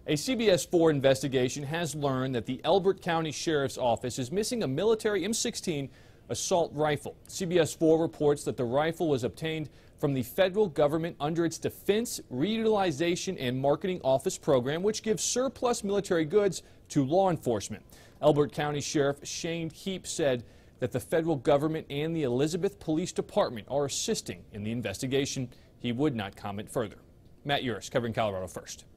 A CBS 4 investigation has learned that the Elbert County Sheriff's Office is missing a military M16 assault rifle. CBS 4 reports that the rifle was obtained from the federal government under its Defense Reutilization and Marketing Office program, which gives surplus military goods to law enforcement. Elbert County Sheriff Shane Heap said that the federal government and the Elizabeth Police Department are assisting in the investigation. He would not comment further. Matt Yurus covering Colorado First.